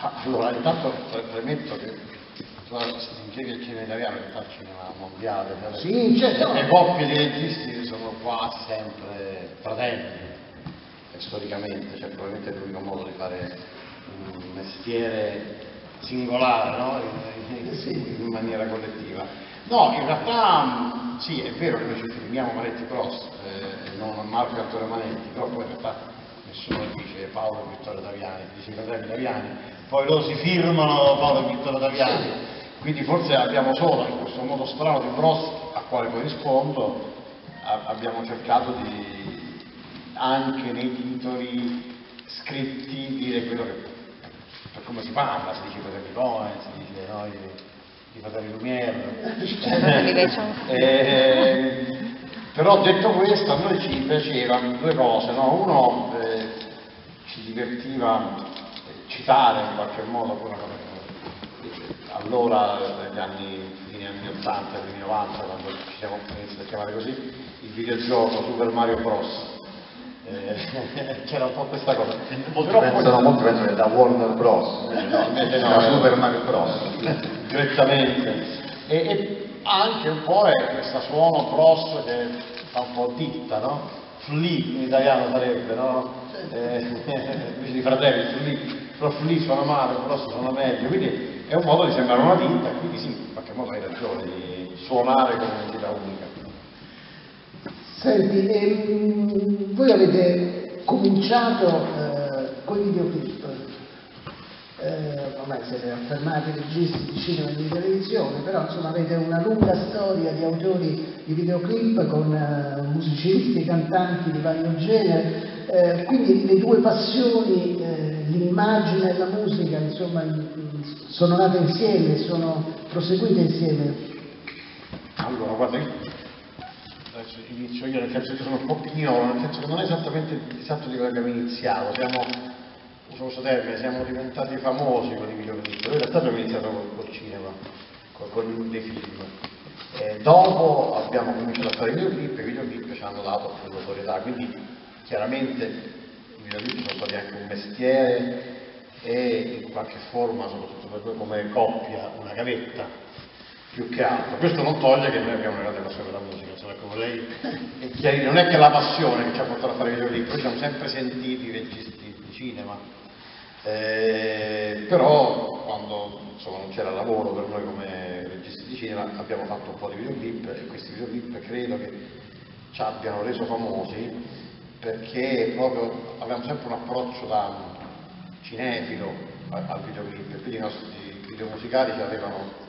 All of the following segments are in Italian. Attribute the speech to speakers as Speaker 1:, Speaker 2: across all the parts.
Speaker 1: Allora, intanto premetto che tu stringevi il cinema italiano che fa il cinema mondiale, cioè
Speaker 2: sì, certo.
Speaker 1: Le coppie di registi sono quasi sempre fratelli, storicamente, cioè probabilmente è l'unico modo di fare un mestiere singolare, no? In maniera collettiva. No, in realtà sì, è vero che noi ci firmiamo Manetti Prost, non Marco e Antonio Manetti, però poi in realtà nessuno dice Paolo e Vittorio Taviani, dice i fratelli Taviani, poi loro si firmano Paolo e Vittorio Taviani, quindi forse abbiamo solo in questo modo strano di Prost, a quale poi rispondo, abbiamo cercato di anche nei titoli scritti dire quello che per come si parla, si dice fratelli Cohen, si dice no, i fratelli Lumière. Però detto questo, a noi ci piacevano due cose, no? Uno ci divertiva citare in qualche modo una cosa allora negli fine anni 80, primi 90, quando ci siamo iniziati a chiamare così, il videogioco Super Mario Bros. C'era un po' questa cosa.
Speaker 3: Molti pensano che da Warner Bros. Invece no, da Super Mario Bros.
Speaker 1: Direttamente. E anche un po' è questo suono Bros che fa un po' ditta, no? Flea in italiano sarebbe, no? Invece di fratelli, Flea, però Flea suona male, Bros suona meglio, quindi è un modo di sembrare una ditta, quindi sì, in qualche modo hai ragione di suonare come un'entità unica.
Speaker 2: Senti, voi avete cominciato con i videoclip, ormai siete affermati registi di cinema e di televisione, però insomma avete una lunga storia di autori di videoclip con musicisti, cantanti di vario genere, quindi le due passioni, l'immagine e la musica, insomma, sono nate insieme, sono proseguite insieme.
Speaker 1: Allora, guarda, adesso inizio io, nel senso che sono un po' pignolo, nel senso che non è esattamente il esatto di quello che abbiamo iniziato, uso questo termine, siamo diventati famosi con i videoclip. Noi in realtà abbiamo iniziato col cinema, con dei film. Dopo abbiamo cominciato a fare i videoclip ci hanno dato più notorietà, quindi chiaramente i videoclip sono stati anche un mestiere e in qualche forma, soprattutto per noi come coppia, una gavetta. Più che altro, questo non toglie che noi abbiamo una grande passione per la musica, insomma, ecco, vorrei chiarire, non è che la passione che ci ha portato a fare i videoclip, noi ci siamo sempre sentiti registi di cinema, però quando insomma, non c'era lavoro per noi come registi di cinema abbiamo fatto un po' di videoclip e questi videoclip credo che ci abbiano reso famosi perché proprio avevamo sempre un approccio da cinefilo al videoclip e quindi i nostri video musicali ci avevano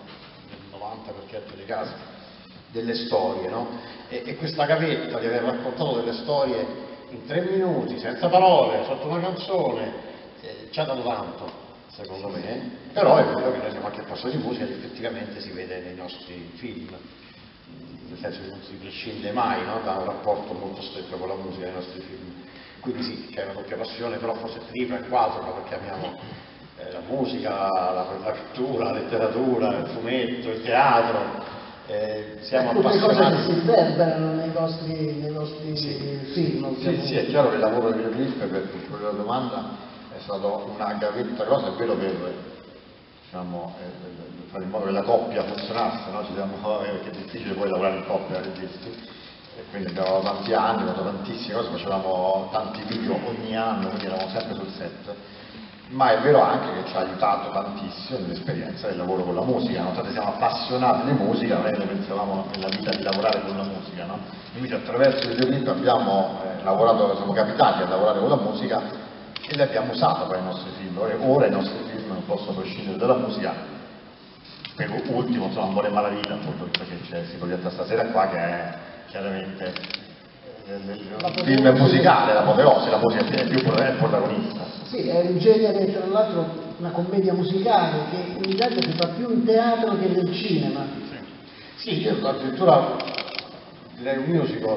Speaker 1: 90% dei casi delle storie, no? E questa gavetta di aver raccontato delle storie in 3 minuti, senza parole, sotto una canzone, ci ha dato tanto, secondo me, però è vero che noi siamo anche appassionati di musica e effettivamente si vede nei nostri film, nel senso che non si prescinde mai, no? Da un rapporto molto stretto con la musica nei nostri film. Quindi sì, c'è una doppia passione, però forse tripla e quadrupla perché amiamo la musica, la pittura, la letteratura, il fumetto, il teatro, siamo
Speaker 2: tutte
Speaker 1: appassionati.
Speaker 2: Cose che si riverberano nei vostri film.
Speaker 3: Sì, è chiaro che il lavoro del videoclip, per quella domanda, è stato una gavetta grossa, è vero per diciamo, fare in modo che la coppia funzionasse, no? Perché è difficile poi lavorare in coppia registi, e quindi abbiamo tanti anni, abbiamo fatto tantissime cose, facevamo tanti video ogni anno, quindi eravamo sempre sul set. Ma è vero anche che ci ha aiutato tantissimo nell'esperienza del lavoro con la musica, nonostante siamo appassionati di musica, non è che noi pensavamo nella vita di lavorare con la musica, no? Invece attraverso il videoclip abbiamo lavorato, siamo capitati a lavorare con la musica e l'abbiamo usata poi nei nostri film. Ora i nostri film non possono prescindere dalla musica, per ultimo insomma Amore e Malavita, appunto, perché si proietta stasera qua, che è chiaramente il film musicale, l'apoteosi, la musica è più il protagonista.
Speaker 2: Sì, è un genere, tra l'altro, una commedia musicale che in Italia si fa più in teatro che nel cinema.
Speaker 1: Sì, io addirittura direi un musical,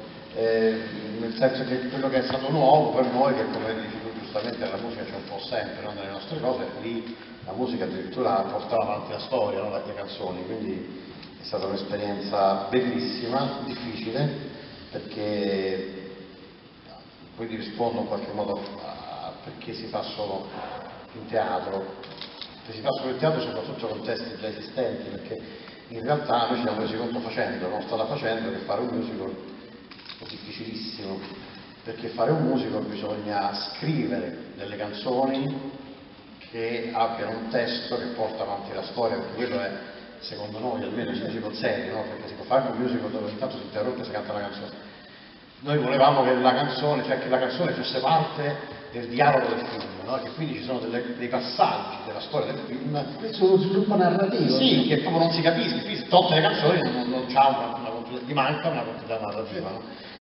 Speaker 1: nel senso che quello che è stato nuovo per noi, che come dici tu giustamente la musica c'è un po' sempre, no? Nelle nostre cose, lì la musica addirittura portava avanti la storia, no? Le canzoni, quindi è stata un'esperienza bellissima, difficile, perché quindi rispondo in qualche modo a perché si fa solo in teatro, si fa sul teatro soprattutto con testi già esistenti, perché in realtà noi ci siamo resi conto facendo, no? Strada facendo, che fare un musical è difficilissimo, perché fare un musical bisogna scrivere delle canzoni che abbiano un testo che porta avanti la storia, perché quello è, secondo noi, almeno i musical seri, no? Perché si può fare un musical dove intanto si interrompe e si canta la canzone. Noi volevamo che la canzone fosse parte del dialogo del film, no? Che quindi ci sono dei passaggi della storia del film.
Speaker 2: Questo è uno sviluppo narrativo.
Speaker 1: Sì, che proprio non si capisce, qui tutte le canzoni non c'ha gli manca una continuità narrativa, no?